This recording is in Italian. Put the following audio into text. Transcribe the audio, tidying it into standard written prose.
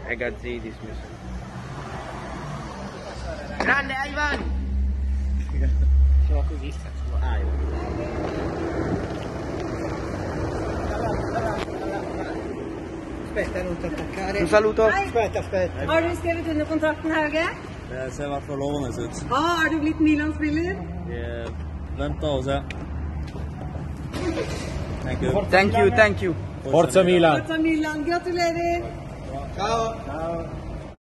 Gazzi dismesso. Grande Ivan! Siamo così, Aspetta, non ti attaccare. Un saluto. Aspetta. Har du skrevet under kontrakten, Hauge? Det ser i hvert fall lovende ut. Ja, er du blitt Milan-spiller? Vi venter og ser. Thank you. Forza Milan! Forza Milan, gratulerer! Ciao.